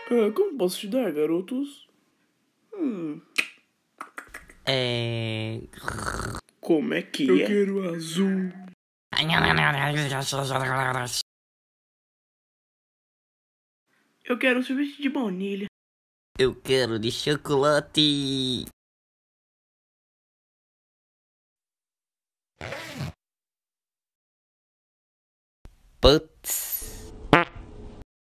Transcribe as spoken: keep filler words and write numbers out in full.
Ah, como posso ajudar, garotos? Hum, É... como é que Eu é? quero azul. Eu quero sorvete de baunilha. Eu quero de chocolate. Putz.